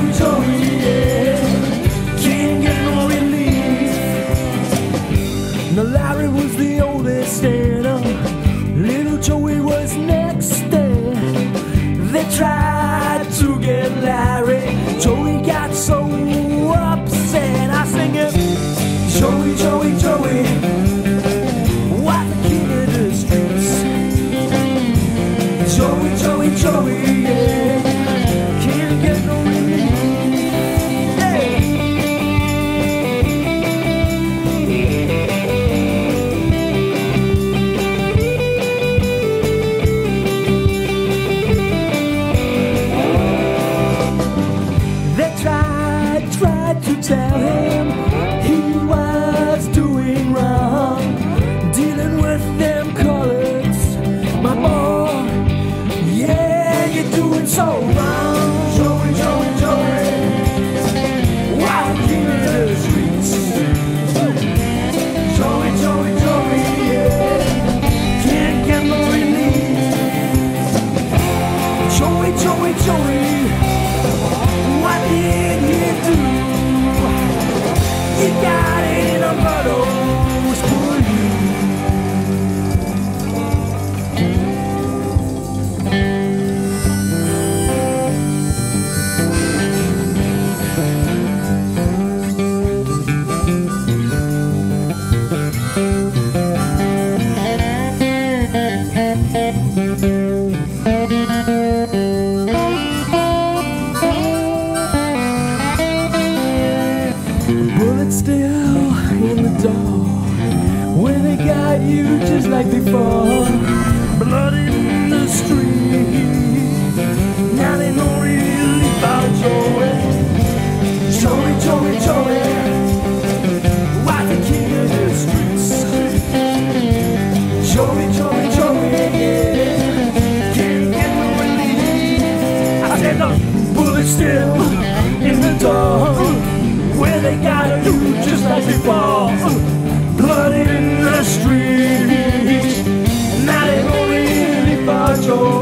Joey, Joey, yeah. Can't get no relief. Now Larry was the oldest stand-up. Little Joey was next there. They tried to get Larry. Joey got so upset. I sing it, Joey, Joey, Joey, what the king of the streets. Joey, Joey, Joey, yeah. Can't get no relief. Tried to tell him he was doing wrong, dealing with them colors. My boy, yeah, you're doing so wrong. Joey, Joey, Joey, wild king of the streets. Joey, Joey, Joey, yeah, can't get no relief. Joey, Joey, Joey, what did he do? You got it in a bottle for you. Bullets still in the door, where they got you just like before. Blood in the street, now they don't really about Joey. Joey, Joey, Joey, why the king of the streets. Joey, Joey, Joey, yeah, can't get no relief. I said the bullets still in the door, where they got you just like before. Blood in the streets, now they don't really fight your